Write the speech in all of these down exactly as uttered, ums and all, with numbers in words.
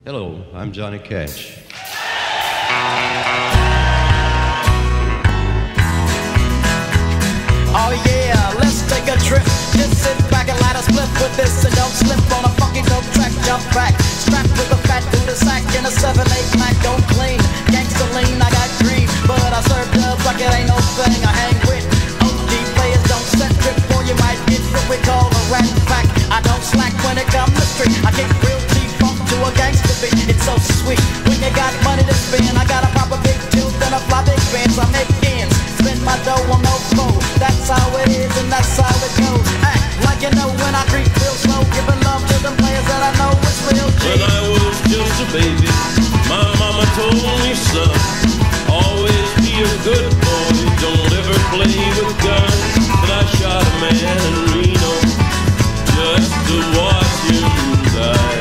Hello, I'm Johnny Cash. Oh yeah, let's take a trip. Just sit back and light a split with this, and don't slip on a funky dope track. Jump back, strapped with a fat Buddha sack and a seven eight Mac. Don't clean, gangsta lean. I got green, but I serve dubs like it ain't no thing. I hang with O G players, don't set trip, or you might get what we call a rat pack. I don't slack when it comes to street. I kick real G-funk to a gangsta beat. It's so sweet when you got money to spend. I got a proper big tilt and a fly big fans. I make ends, spend my dough on no foe. That's how it is and that's how it goes. Act like you know when I creep real slow, giving love to them players that I know it's real G. When I was just a baby, my mama told me, son, always be a good boy, don't ever play with guns. But I shot a man in Reno just to watch him die.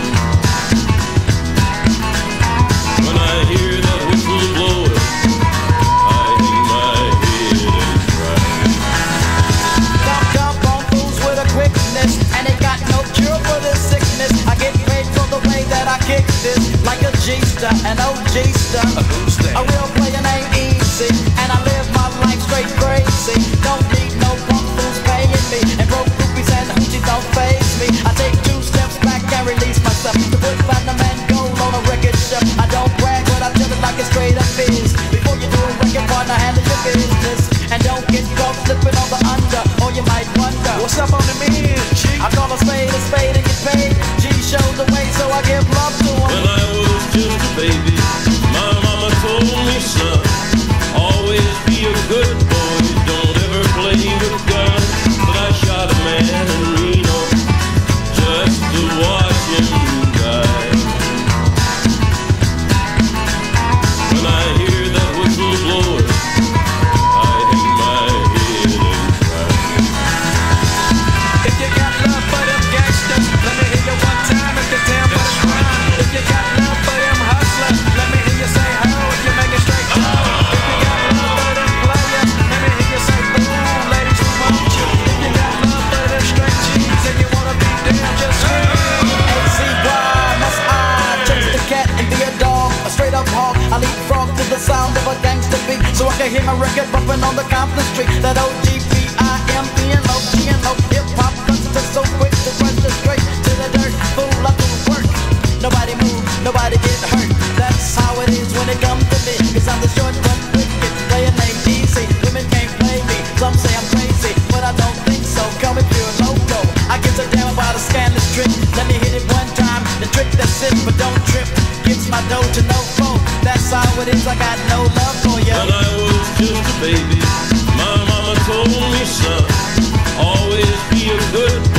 When I hear that whistle blowing, I hang my head and cry. Dump, dump on fools with a quickness, and they got no cure for this sickness. I get paid for the way that I kick this, like a G-star, an O G-star. Who's that? A real player named Easy, and I live my life straight crazy. Don't need no punk fools paying me, and broke groupies and hoochies don't faze me. I take two steps back and release myself to put platinum and gold on a record shelf. I don't brag, but I tell it like it's straight up is. Before you do a record, partner, handle your business, and don't get caught slipping on the under, or you might wonder What's up on the men, G? I call a spade a spade and get paid. G shows the way, so I give love to him. When I was just a baby, my mama told me, son, always be a good boy, don't ever play with guns. But I shot a man in Reno just to watch him die. When I hear that whistle blowing, I hang my head and cry. If you got love for them gangsters, let me hear you one time if you damn but it's right. If you got love for them hustlers, let me hear you say ho if you make it straight down. If you got love for them players, let me hear you say boom, ladies we want you. If you got love for them straight G's and you wanna be down, just scream. A C Y, must I chase the cat and be a dog, a straight up hawk. I leapfrog to the sound of a gangster beat, so I can hear my record bumping on the Compton street. That O G P I M P and low G and low hip hop guns so quick to rush us straight to the dirt. Fool, I do work. Nobody move, nobody get hurt. That's how it is when it comes to me, cause I'm the short but wicked player named Easy. Women can't play me, some say I'm crazy, but I don't think so. Call me pure loco. I get so damn about a scandalous trick. Let me hit it one time, the trick that's it, but don't trip. Gives my dough to no foe. That's how it is, I got no love for you. When I was just a baby, my mama told me, son, always be a good